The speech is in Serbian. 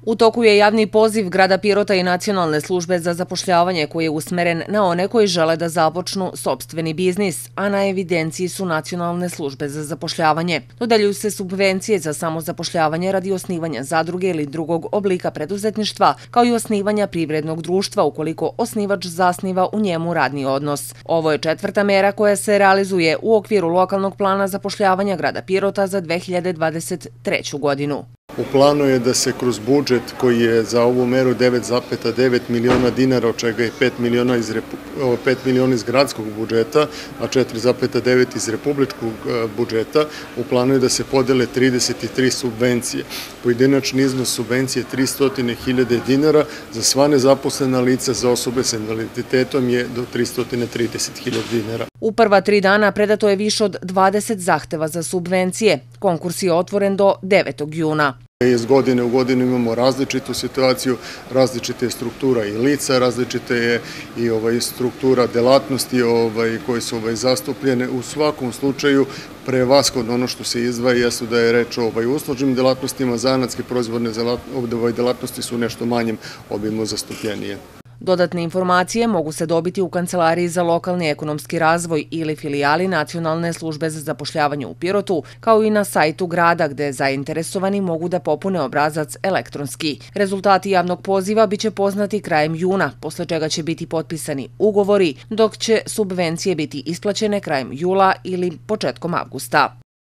U toku je javni poziv grada Pirota i Nacionalne službe za zapošljavanje koji je usmeren na one koji žele da započnu sopstveni biznis, a na evidenciji su Nacionalne službe za zapošljavanje. Dodeljuju se subvencije za samozapošljavanje radi osnivanja zadruge ili drugog oblika preduzetništva, kao i osnivanja privrednog društva ukoliko osnivač zasniva u njemu radni odnos. Ovo je četvrta mera koja se realizuje u okviru lokalnog plana zapošljavanja grada Pirota za 2023. godinu. U planu je da se kroz budžet koji je za ovu meru 9,9 miliona dinara, od čega je 5 miliona iz gradskog budžeta, a 4,9 iz republičkog budžeta, u planu je da se podele 33 subvencije. Pojedinačni iznos subvencije 300.000 dinara, za sva nezaposlena lica za osobe sa invaliditetom je do 330.000 dinara. U prva 3 dana predato je više od 20 zahteva za subvencije. Konkurs je otvoren do 9. juna. Iz godine u godinu imamo različitu situaciju, različite struktura i lica, različite je i struktura delatnosti koje su zastupljene. U svakom slučaju, prevashodno ono što se izdvaja jesu da je reč o uslužnim delatnostima, zanatske proizvodne delatnosti su nešto manjem obimu zastupljenije. Dodatne informacije mogu se dobiti u Kancelariji za lokalni ekonomski razvoj ili filijali Nacionalne službe za zapošljavanje u Pirotu, kao i na sajtu grada gde zainteresovani mogu da popune obrazac elektronski. Rezultati javnog poziva biće poznati krajem juna, posle čega će biti potpisani ugovori, dok će subvencije biti isplaćene krajem jula ili početkom avgusta.